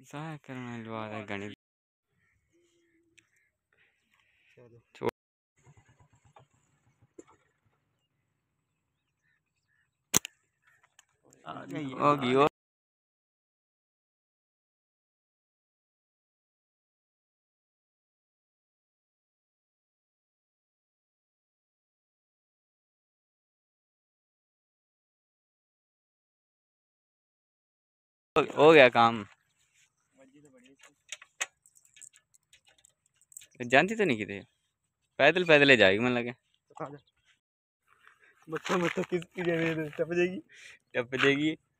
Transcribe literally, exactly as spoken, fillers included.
ज़ाया करने वाला गणित होगी और हो गया काम। जानती तो नहीं किते पैदल पैदल ही जाएगी, मन लगे बच्चा बच्चा किस टप जाएगी टप जाएगी।